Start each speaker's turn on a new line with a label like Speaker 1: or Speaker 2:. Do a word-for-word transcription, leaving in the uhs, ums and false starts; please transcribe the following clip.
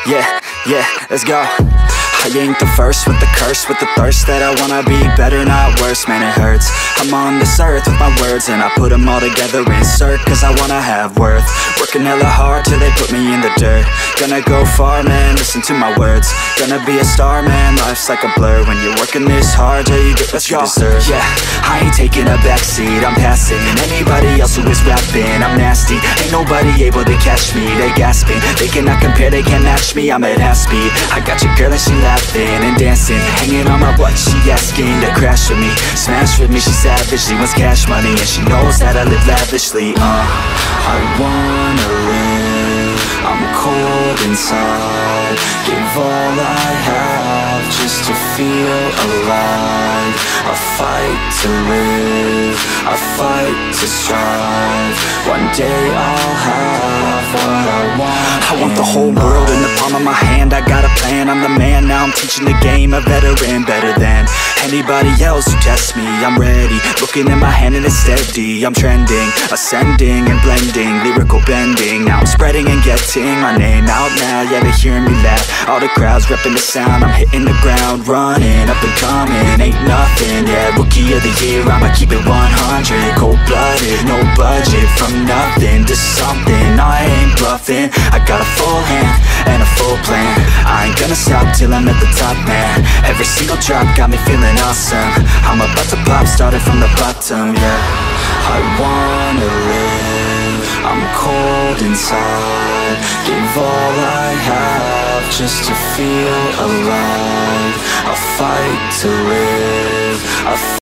Speaker 1: Yeah, yeah, let's go. I ain't the first with the curse, with the thirst that I wanna be better, not worse. Man, it hurts. I'm on this earth with my words, and I put them all together, insert, cause I wanna have worth. Working hella hard till they put me in the dirt. Gonna go far, man, listen to my words. Gonna be a star, man, life's like a blur. When you're working this hard, yeah, you get what you deserve. Yeah, I ain't taking a backseat, I'm passing anybody else who is rapping. I'm nasty, ain't nobody able to catch me. They gasping, they cannot compare, they can't match me. I'm at half speed, I got your girl and she laughing and dancing, hanging on my butt, she asking to crash with me, smash with me. She savage, she wants cash money, and she knows that I live lavishly. Uh, I wanna live, I'm cold inside. Give all I have just to feel alive. I fight to live, I fight to strive. One day I'll have what I want. I want the whole world in the palm of my hand. I got a plan, I'm the man. Now I'm teaching the game, a veteran, better than anybody else who tests me. I'm ready, looking at my hand and it's steady. I'm trending, ascending and blending, lyrical bending. Now I'm spreading and getting my name out now. Yeah, they hearing me laugh, all the crowds repping the sound. I'm hitting the ground, running, up and coming, ain't nothing. Yeah, rookie of the year, I'ma keep it one hundred. Cold-blooded, no budget, from nothing to something. I ain't bluffing, I got a full hand and a full plan. I ain't gonna stop till I'm at the top, man. Every single drop got me feeling awesome. I'm about to pop, started from the bottom, yeah. I wanna live, I'm cold inside. Give all I have just to feel alive. I fight to live, I